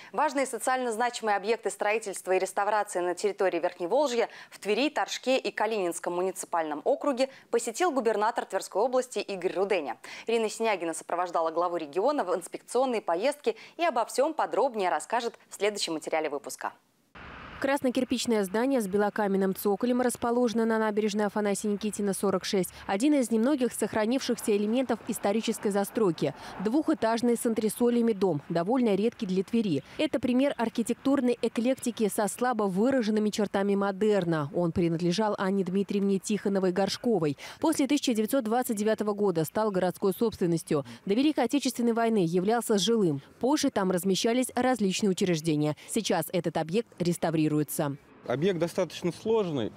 Важные социально значимые объекты строительства и реставрации на территории Верхневолжья в Твери, Торжке и Калининском муниципальном округе посетил губернатор Тверской области Игорь Руденя. Ирина Синягина сопровождала главу региона в инспекционной поездке и обо всем подробнее расскажет в следующем материале выпуска. Красно-кирпичное здание с белокаменным цоколем расположено на набережной Афанасия Никитина, 46. Один из немногих сохранившихся элементов исторической застройки. Двухэтажный с антресолями дом, довольно редкий для Твери. Это пример архитектурной эклектики со слабо выраженными чертами модерна. Он принадлежал Анне Дмитриевне Тихоновой-Горшковой. После 1929 года стал городской собственностью. До Великой Отечественной войны являлся жилым. Позже там размещались различные учреждения. Сейчас этот объект реставрируется. Объект достаточно сложный,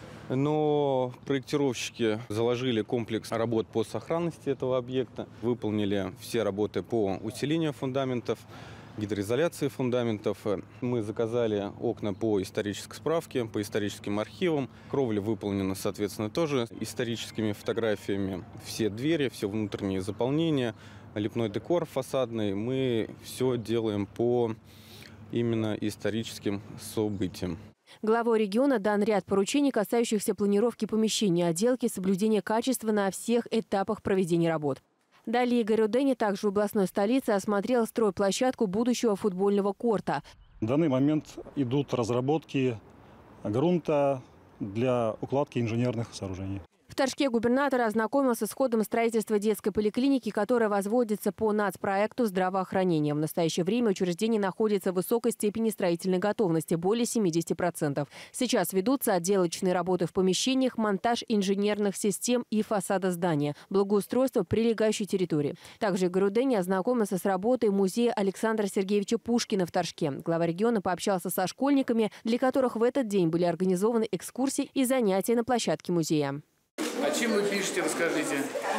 но проектировщики заложили комплекс работ по сохранности этого объекта, выполнили все работы по усилению фундаментов, гидроизоляции фундаментов. Мы заказали окна по исторической справке, по историческим архивам. Кровля выполнена, соответственно, тоже историческими фотографиями. Все двери, все внутренние заполнения, лепной декор фасадный. Мы все делаем по именно историческим событиям. Главой региона дан ряд поручений, касающихся планировки помещений, отделки, соблюдения качества на всех этапах проведения работ. Далее Игорь Руденя также в областной столице осмотрел стройплощадку будущего футбольного корта. В данный момент идут разработки грунта для укладки инженерных сооружений. В Торжке губернатор ознакомился с ходом строительства детской поликлиники, которая возводится по нацпроекту здравоохранения. В настоящее время учреждение находится в высокой степени строительной готовности – более 70%. Сейчас ведутся отделочные работы в помещениях, монтаж инженерных систем и фасада здания, благоустройство прилегающей территории. Также Игорь Руденя ознакомился с работой музея Александра Сергеевича Пушкина в Торжке. Глава региона пообщался со школьниками, для которых в этот день были организованы экскурсии и занятия на площадке музея. А чем вы пишете, расскажите?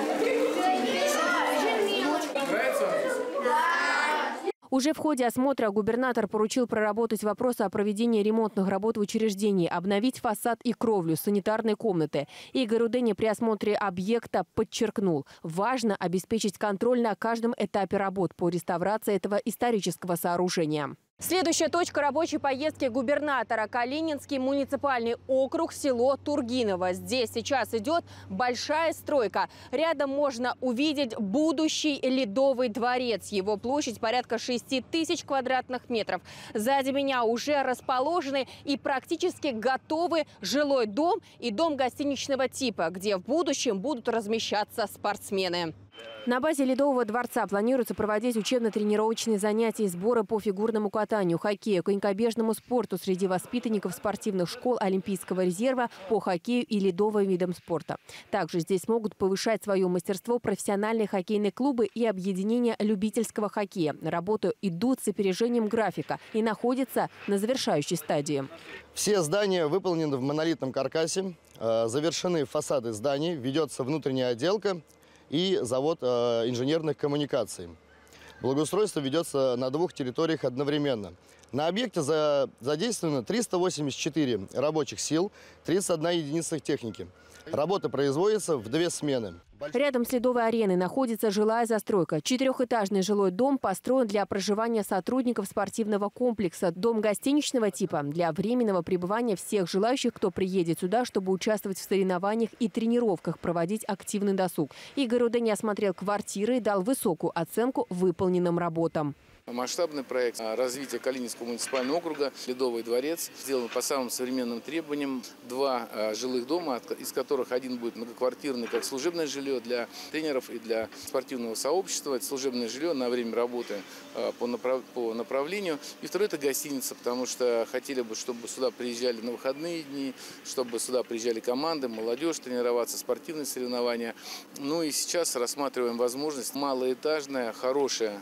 Нравится вам? Уже в ходе осмотра губернатор поручил проработать вопросы о проведении ремонтных работ в учреждении, обновить фасад и кровлю, санитарные комнаты. Игорь Руденя при осмотре объекта подчеркнул, важно обеспечить контроль на каждом этапе работ по реставрации этого исторического сооружения. Следующая точка рабочей поездки губернатора – Калининский муниципальный округ, село Тургиново. Здесь сейчас идет большая стройка. Рядом можно увидеть будущий Ледовый дворец. Его площадь порядка 6000 квадратных метров. Сзади меня уже расположены и практически готовы жилой дом и дом гостиничного типа, где в будущем будут размещаться спортсмены. На базе Ледового дворца планируется проводить учебно-тренировочные занятия и сборы по фигурному катанию, хоккею, конькобежному спорту среди воспитанников спортивных школ Олимпийского резерва по хоккею и ледовым видам спорта. Также здесь смогут повышать свое мастерство профессиональные хоккейные клубы и объединения любительского хоккея. Работы идут с опережением графика и находятся на завершающей стадии. Все здания выполнены в монолитном каркасе, завершены фасады зданий, ведется внутренняя отделка и завод инженерных коммуникаций. Благоустройство ведется на 2 территориях одновременно. На объекте задействовано 384 рабочих сил, 31 единица техники. Работа производится в 2 смены. Рядом с Ледовой ареной находится жилая застройка. 4-этажный жилой дом построен для проживания сотрудников спортивного комплекса. Дом гостиничного типа для временного пребывания всех желающих, кто приедет сюда, чтобы участвовать в соревнованиях и тренировках, проводить активный досуг. Игорь Руденя осмотрел квартиры и дал высокую оценку выполненным работам. Масштабный проект развития Калининского муниципального округа «Ледовый дворец» сделан по самым современным требованиям. 2 жилых дома, из которых один будет многоквартирный, как служебное жилье для тренеров и для спортивного сообщества. Это служебное жилье на время работы по направлению. И второй – это гостиница, потому что хотели бы, чтобы сюда приезжали на выходные дни, чтобы сюда приезжали команды, молодежь тренироваться, спортивные соревнования. Ну и сейчас рассматриваем возможность малоэтажная, хорошая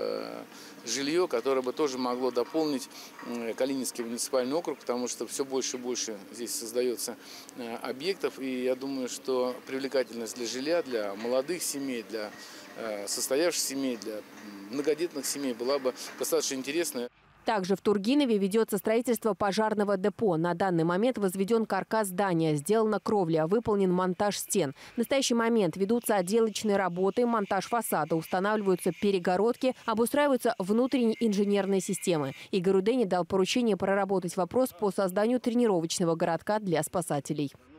жилье, которое бы тоже могло дополнить Калининский муниципальный округ, потому что все больше и больше здесь создается объектов. И я думаю, что привлекательность для жилья, для молодых семей, для состоявшихся семей, для многодетных семей была бы достаточно интересная. Также в Тургинове ведется строительство пожарного депо. На данный момент возведен каркас здания, сделана кровля, выполнен монтаж стен. В настоящий момент ведутся отделочные работы, монтаж фасада, устанавливаются перегородки, обустраиваются внутренние инженерные системы. Игорь Руденя дал поручение проработать вопрос по созданию тренировочного городка для спасателей.